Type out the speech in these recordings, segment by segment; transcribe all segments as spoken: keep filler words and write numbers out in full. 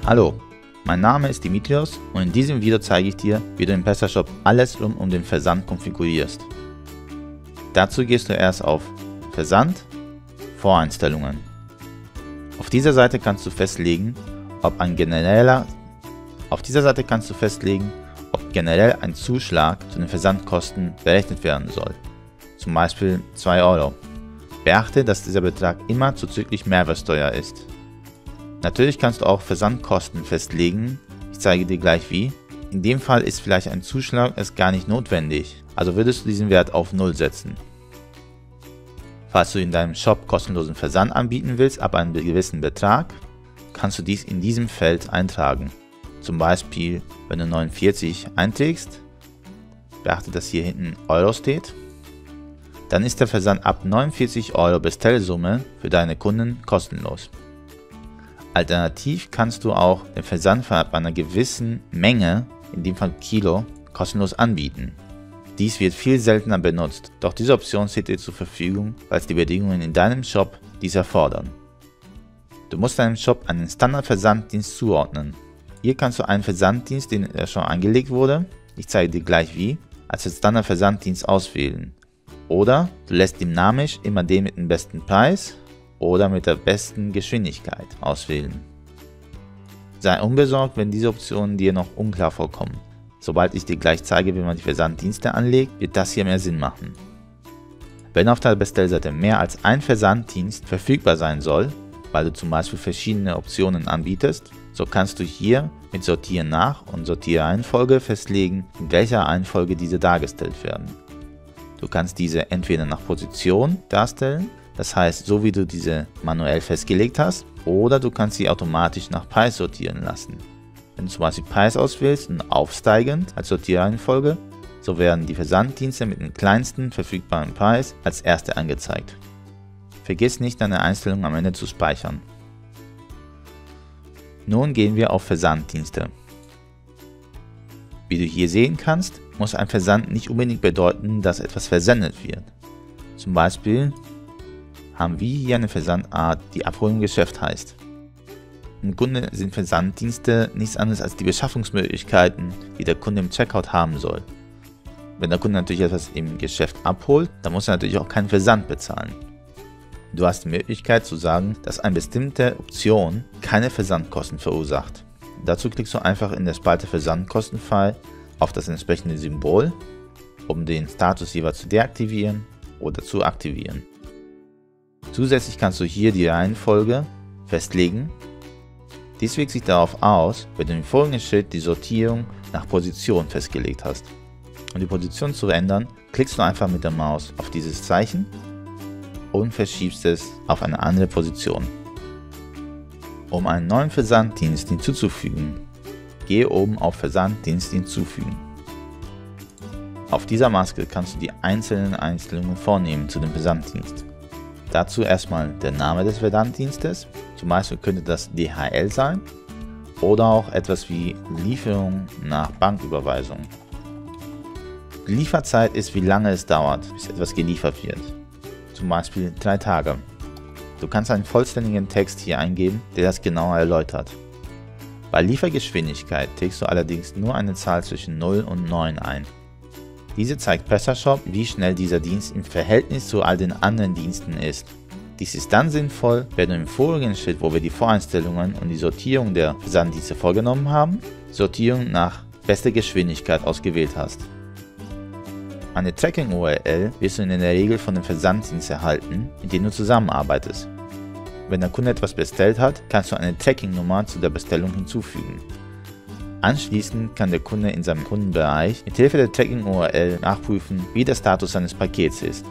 Hallo, mein Name ist Dimitrios und in diesem Video zeige ich dir, wie du im PestaShop alles rund um den Versand konfigurierst. Dazu gehst du erst auf Versand, Voreinstellungen. Auf dieser Seite kannst du festlegen, ob ein genereller Auf dieser Seite kannst du festlegen, ob generell ein Zuschlag zu den Versandkosten berechnet werden soll, zum Beispiel zwei Euro. Beachte, dass dieser Betrag immer zuzüglich Mehrwertsteuer ist. Natürlich kannst du auch Versandkosten festlegen, ich zeige dir gleich wie. In dem Fall ist vielleicht ein Zuschlag es gar nicht notwendig, also würdest du diesen Wert auf null setzen. Falls du in deinem Shop kostenlosen Versand anbieten willst ab einem gewissen Betrag, kannst du dies in diesem Feld eintragen. Zum Beispiel, wenn du neunundvierzig einträgst, beachte, dass hier hinten Euro steht, dann ist der Versand ab neunundvierzig Euro Bestellsumme für deine Kunden kostenlos. Alternativ kannst du auch den Versand ab einer gewissen Menge, in dem Fall Kilo, kostenlos anbieten. Dies wird viel seltener benutzt, doch diese Option steht dir zur Verfügung, falls die Bedingungen in deinem Shop dies erfordern. Du musst deinem Shop einen Standardversanddienst zuordnen. Hier kannst du einen Versanddienst, den schon angelegt wurde, ich zeige dir gleich wie, als Standardversanddienst auswählen. Oder du lässt dynamisch immer den mit dem besten Preis oder mit der besten Geschwindigkeit auswählen. Sei unbesorgt, wenn diese Optionen dir noch unklar vorkommen. Sobald ich dir gleich zeige, wie man die Versanddienste anlegt, wird das hier mehr Sinn machen. Wenn auf der Bestellseite mehr als ein Versanddienst verfügbar sein soll, weil du zum Beispiel verschiedene Optionen anbietest, so kannst du hier mit Sortieren nach und Sortierreihenfolge festlegen, in welcher Reihenfolge diese dargestellt werden. Du kannst diese entweder nach Position darstellen, das heißt so wie du diese manuell festgelegt hast, oder du kannst sie automatisch nach Preis sortieren lassen. Wenn du zum Beispiel Preis auswählst und aufsteigend als Sortierreihenfolge, so werden die Versanddienste mit dem kleinsten verfügbaren Preis als erste angezeigt. Vergiss nicht, deine Einstellungen am Ende zu speichern. Nun gehen wir auf Versanddienste. Wie du hier sehen kannst, muss ein Versand nicht unbedingt bedeuten, dass etwas versendet wird. Zum Beispiel haben wir hier eine Versandart, die Abholung Geschäft heißt. Im Grunde sind Versanddienste nichts anderes als die Beschaffungsmöglichkeiten, die der Kunde im Checkout haben soll. Wenn der Kunde natürlich etwas im Geschäft abholt, dann muss er natürlich auch keinen Versand bezahlen. Du hast die Möglichkeit zu sagen, dass eine bestimmte Option keine Versandkosten verursacht. Dazu klickst du einfach in der Spalte Versandkostenfall auf das entsprechende Symbol, um den Status jeweils zu deaktivieren oder zu aktivieren. Zusätzlich kannst du hier die Reihenfolge festlegen. Dies wirkt sich darauf aus, wenn du im folgenden Schritt die Sortierung nach Position festgelegt hast. Um die Position zu ändern, klickst du einfach mit der Maus auf dieses Zeichen und verschiebst es auf eine andere Position. Um einen neuen Versanddienst hinzuzufügen, gehe oben auf Versanddienst hinzufügen. Auf dieser Maske kannst du die einzelnen Einstellungen vornehmen zu dem Versanddienst. Dazu erstmal der Name des Versanddienstes, zum Beispiel könnte das D H L sein oder auch etwas wie Lieferung nach Banküberweisung. Die Lieferzeit ist, wie lange es dauert, bis etwas geliefert wird, zum Beispiel drei Tage. Du kannst einen vollständigen Text hier eingeben, der das genauer erläutert. Bei Liefergeschwindigkeit trägst du allerdings nur eine Zahl zwischen null und neun ein. Diese zeigt PestaShop, wie schnell dieser Dienst im Verhältnis zu all den anderen Diensten ist. Dies ist dann sinnvoll, wenn du im vorigen Schritt, wo wir die Voreinstellungen und die Sortierung der Versanddienste vorgenommen haben, Sortierung nach bester Geschwindigkeit ausgewählt hast. Eine Tracking-U R L wirst du in der Regel von dem Versanddienst erhalten, mit dem du zusammenarbeitest. Wenn der Kunde etwas bestellt hat, kannst du eine Tracking-Nummer zu der Bestellung hinzufügen. Anschließend kann der Kunde in seinem Kundenbereich mit Hilfe der Tracking-U R L nachprüfen, wie der Status seines Pakets ist.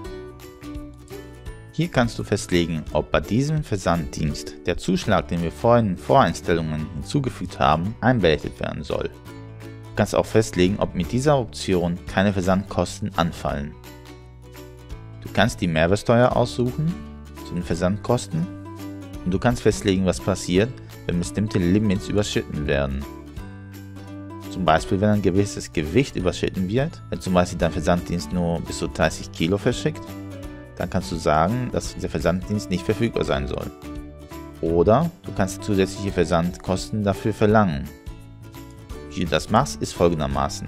Hier kannst du festlegen, ob bei diesem Versanddienst der Zuschlag, den wir vorhin in Voreinstellungen hinzugefügt haben, einberechnet werden soll. Du kannst auch festlegen, ob mit dieser Option keine Versandkosten anfallen. Du kannst die Mehrwertsteuer aussuchen zu den Versandkosten und du kannst festlegen, was passiert, wenn bestimmte Limits überschritten werden. Zum Beispiel, wenn ein gewisses Gewicht überschritten wird, wenn zum Beispiel dein Versanddienst nur bis zu dreißig Kilo verschickt, dann kannst du sagen, dass dieser Versanddienst nicht verfügbar sein soll. Oder du kannst zusätzliche Versandkosten dafür verlangen. Wie du das machst, ist folgendermaßen.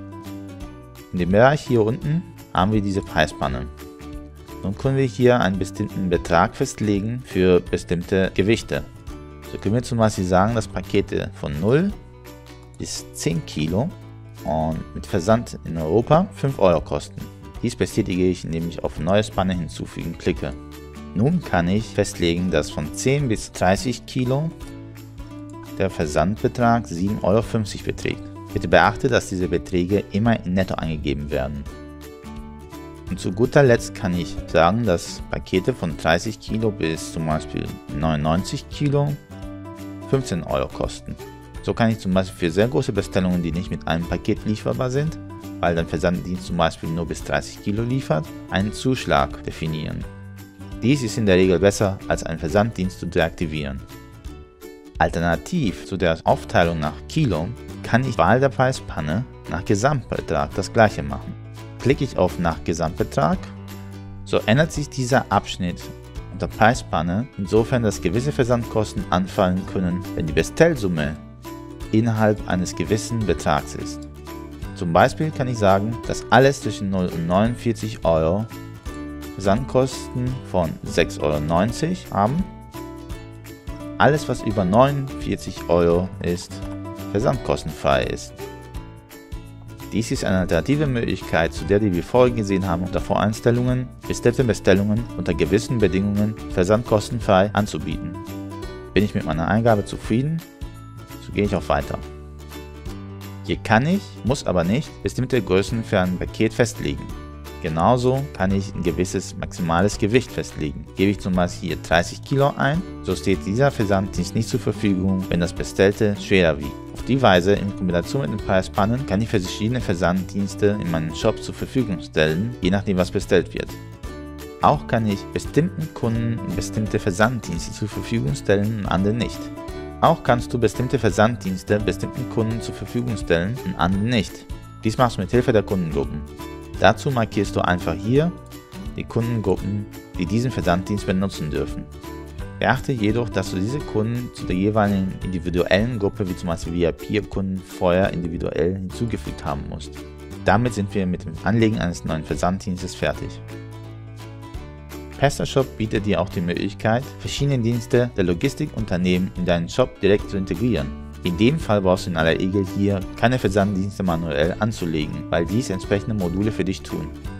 In dem Bereich hier unten haben wir diese Preisspanne. Nun können wir hier einen bestimmten Betrag festlegen für bestimmte Gewichte. So können wir zum Beispiel sagen, dass Pakete von null bis zehn Kilo und mit Versand in Europa fünf Euro kosten. Dies bestätige ich, indem ich auf neue Spanne hinzufügen klicke. Nun kann ich festlegen, dass von zehn bis dreißig Kilo der Versandbetrag sieben Euro fünfzig beträgt. Bitte beachte, dass diese Beträge immer in Netto eingegeben werden. Und zu guter Letzt kann ich sagen, dass Pakete von dreißig Kilo bis zum Beispiel neunundneunzig Kilo fünfzehn Euro kosten. So kann ich zum Beispiel für sehr große Bestellungen, die nicht mit einem Paket lieferbar sind, weil der Versanddienst zum Beispiel nur bis dreißig Kilo liefert, einen Zuschlag definieren. Dies ist in der Regel besser, als einen Versanddienst zu deaktivieren. Alternativ zu der Aufteilung nach Kilo kann ich Wahl der Preisspanne nach Gesamtbetrag das gleiche machen. Klicke ich auf nach Gesamtbetrag, so ändert sich dieser Abschnitt unter Preisspanne insofern, dass gewisse Versandkosten anfallen können, wenn die Bestellsumme innerhalb eines gewissen Betrags ist. Zum Beispiel kann ich sagen, dass alles zwischen null und neunundvierzig Euro Versandkosten von sechs Euro neunzig haben. Alles, was über neunundvierzig Euro ist, versandkostenfrei ist. Dies ist eine alternative Möglichkeit, zu der die wir vorhin gesehen haben, unter Voreinstellungen bestellte Bestellungen unter gewissen Bedingungen versandkostenfrei anzubieten. Bin ich mit meiner Eingabe zufrieden, so gehe ich auch weiter. Hier kann ich, muss aber nicht, bestimmte Größen für ein Paket festlegen. Genauso kann ich ein gewisses maximales Gewicht festlegen. Gebe ich zum Beispiel hier dreißig Kilo ein, so steht dieser Versanddienst nicht zur Verfügung, wenn das Bestellte schwerer wiegt. Auf die Weise, in Kombination mit den Preisspannen, kann ich verschiedene Versanddienste in meinem Shop zur Verfügung stellen, je nachdem was bestellt wird. Auch kann ich bestimmten Kunden bestimmte Versanddienste zur Verfügung stellen und anderen nicht. Auch kannst du bestimmte Versanddienste bestimmten Kunden zur Verfügung stellen und anderen nicht. Dies machst du mit Hilfe der Kundengruppen. Dazu markierst du einfach hier die Kundengruppen, die diesen Versanddienst benutzen dürfen. Beachte jedoch, dass du diese Kunden zu der jeweiligen individuellen Gruppe, wie zum Beispiel V I P-Kunden, vorher individuell hinzugefügt haben musst. Damit sind wir mit dem Anlegen eines neuen Versanddienstes fertig. PestaShop bietet dir auch die Möglichkeit, verschiedene Dienste der Logistikunternehmen in deinen Shop direkt zu integrieren. In dem Fall brauchst du in aller Regel hier keine Versanddienste manuell anzulegen, weil dies entsprechende Module für dich tun.